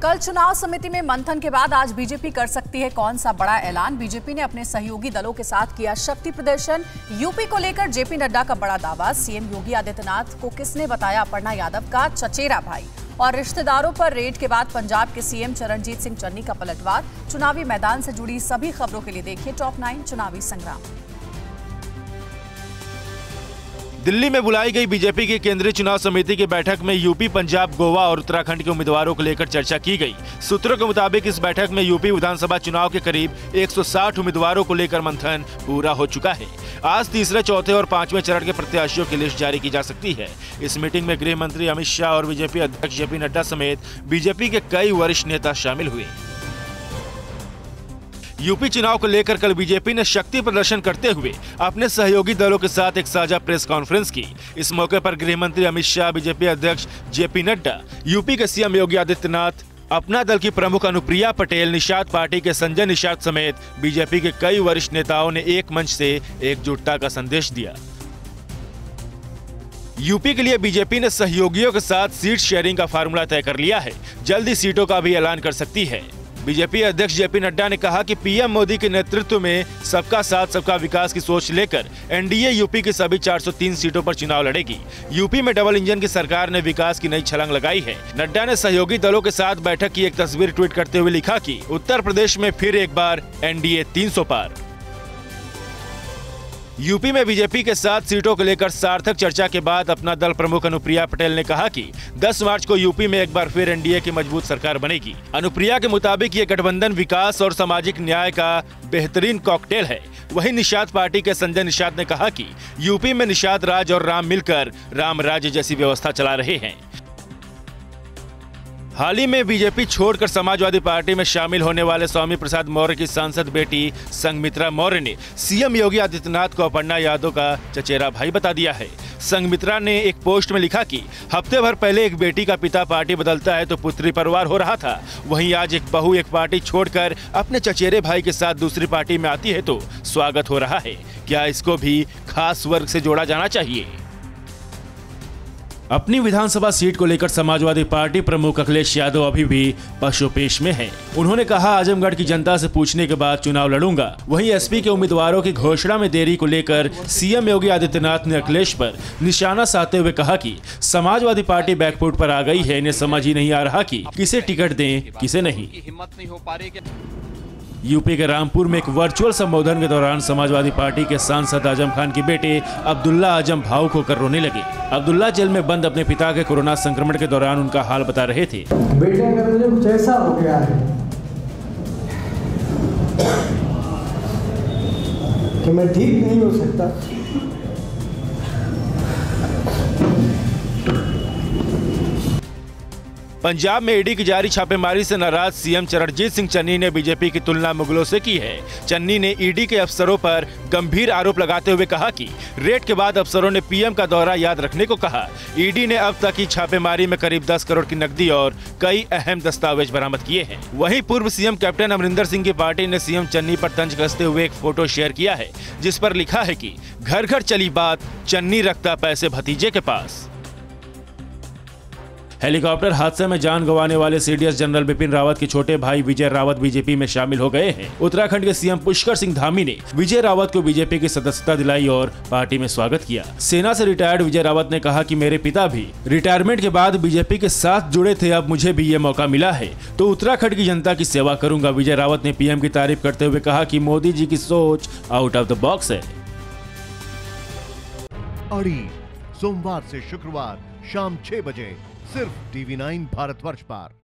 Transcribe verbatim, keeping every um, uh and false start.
कल चुनाव समिति में मंथन के बाद आज बीजेपी कर सकती है कौन सा बड़ा ऐलान। बीजेपी ने अपने सहयोगी दलों के साथ किया शक्ति प्रदर्शन। यूपी को लेकर जेपी नड्डा का बड़ा दावा। सीएम योगी आदित्यनाथ को किसने बताया अपर्णा यादव का चचेरा भाई। और रिश्तेदारों पर रेड के बाद पंजाब के सीएम चरणजीत सिंह चन्नी का पलटवार। चुनावी मैदान से जुड़ी सभी खबरों के लिए देखिए टॉप नाइन चुनावी संग्राम। दिल्ली में बुलाई गई बीजेपी की केंद्रीय चुनाव समिति की बैठक में यूपी, पंजाब, गोवा और उत्तराखंड के उम्मीदवारों को लेकर चर्चा की गई। सूत्रों के मुताबिक इस बैठक में यूपी विधानसभा चुनाव के करीब एक सौ साठ उम्मीदवारों को लेकर मंथन पूरा हो चुका है। आज तीसरे, चौथे और पांचवें चरण के प्रत्याशियों की लिस्ट जारी की जा सकती है। इस मीटिंग में गृह मंत्री अमित शाह और बीजेपी अध्यक्ष जेपी नड्डा समेत बीजेपी के कई वरिष्ठ नेता शामिल हुए। यूपी चुनाव को लेकर कल बीजेपी ने शक्ति प्रदर्शन करते हुए अपने सहयोगी दलों के साथ एक साझा प्रेस कॉन्फ्रेंस की। इस मौके पर गृह मंत्री अमित शाह, बीजेपी अध्यक्ष जेपी नड्डा, यूपी के सीएम योगी आदित्यनाथ, अपना दल की प्रमुख अनुप्रिया पटेल, निषाद पार्टी के संजय निषाद समेत बीजेपी के कई वरिष्ठ नेताओं ने एक मंच से एकजुटता का संदेश दिया। यूपी के लिए बीजेपी ने सहयोगियों के साथ सीट शेयरिंग का फार्मूला तय कर लिया है। जल्दी सीटों का भी ऐलान कर सकती है। बीजेपी अध्यक्ष जेपी नड्डा ने कहा कि पीएम मोदी के नेतृत्व में सबका साथ सबका विकास की सोच लेकर एनडीए यूपी की सभी चार सौ तीन सीटों पर चुनाव लड़ेगी। यूपी में डबल इंजन की सरकार ने विकास की नई छलांग लगाई है। नड्डा ने सहयोगी दलों के साथ बैठक की एक तस्वीर ट्वीट करते हुए लिखा कि उत्तर प्रदेश में फिर एक बार एनडीए तीन सौ पार। यूपी में बीजेपी के साथ सीटों को लेकर सार्थक चर्चा के बाद अपना दल प्रमुख अनुप्रिया पटेल ने कहा कि दस मार्च को यूपी में एक बार फिर एनडीए की मजबूत सरकार बनेगी। अनुप्रिया के मुताबिक ये गठबंधन विकास और सामाजिक न्याय का बेहतरीन कॉकटेल है। वहीं निषाद पार्टी के संजय निषाद ने कहा कि यूपी में निषाद राज और राम मिलकर राम राज्य जैसी व्यवस्था चला रहे हैं। हाल ही में बीजेपी छोड़कर समाजवादी पार्टी में शामिल होने वाले स्वामी प्रसाद मौर्य की सांसद बेटी संघमित्रा मौर्य ने सीएम योगी आदित्यनाथ को अपर्णा यादव का चचेरा भाई बता दिया है। संघमित्रा ने एक पोस्ट में लिखा कि हफ्ते भर पहले एक बेटी का पिता पार्टी बदलता है तो पुत्री परिवार हो रहा था, वहीं आज एक बहू एक पार्टी छोड़कर अपने चचेरे भाई के साथ दूसरी पार्टी में आती है तो स्वागत हो रहा है। क्या इसको भी खास वर्ग से जोड़ा जाना चाहिए? अपनी विधानसभा सीट को लेकर समाजवादी पार्टी प्रमुख अखिलेश यादव अभी भी पशुपेश में हैं। उन्होंने कहा, आजमगढ़ की जनता से पूछने के बाद चुनाव लड़ूंगा। वहीं एसपी के उम्मीदवारों की घोषणा में देरी को लेकर सीएम योगी आदित्यनाथ ने अखिलेश पर निशाना साधते हुए कहा कि समाजवादी पार्टी बैकफुट पर आ गई है। इन्हें समझ ही नहीं आ रहा कि किसे टिकट दें, किसे नहीं। यूपी के रामपुर में एक वर्चुअल संबोधन के दौरान समाजवादी पार्टी के सांसद आजम खान के बेटे अब्दुल्ला आजम भावुक होकर रोने लगे। अब्दुल्ला जेल में बंद अपने पिता के कोरोना संक्रमण के दौरान उनका हाल बता रहे थे। बेटे का मुझे कुछ ऐसा हो गया है कि मैं ठीक नहीं हो सकता। पंजाब में ईडी की जारी छापेमारी से नाराज सीएम चरणजीत सिंह चन्नी ने बीजेपी की तुलना मुगलों से की है। चन्नी ने ईडी के अफसरों पर गंभीर आरोप लगाते हुए कहा कि रेड के बाद अफसरों ने पीएम का दौरा याद रखने को कहा। ईडी ने अब तक की छापेमारी में करीब दस करोड़ की नकदी और कई अहम दस्तावेज बरामद किए हैं। वहीं पूर्व सीएम कैप्टन अमरिंदर सिंह की पार्टी ने सीएम चन्नी पर तंज कसते हुए एक फोटो शेयर किया है, जिस पर लिखा है कि घर घर चली बात, चन्नी रखता पैसे भतीजे के पास। हेलीकॉप्टर हादसे में जान गंवाने वाले सीडीएस जनरल बिपिन रावत के छोटे भाई विजय रावत बीजेपी में शामिल हो गए हैं। उत्तराखंड के सीएम पुष्कर सिंह धामी ने विजय रावत को बीजेपी की सदस्यता दिलाई और पार्टी में स्वागत किया। सेना से रिटायर्ड विजय रावत ने कहा कि मेरे पिता भी रिटायरमेंट के बाद बीजेपी के साथ जुड़े थे, अब मुझे भी ये मौका मिला है तो उत्तराखंड की जनता की सेवा करूंगा। विजय रावत ने पीएम की तारीफ करते हुए कहा कि मोदी जी की सोच आउट ऑफ द बॉक्स है। अड़ी सोमवार से शुक्रवार शाम छह बजे सिर्फ टीवी नाइन भारतवर्ष पर।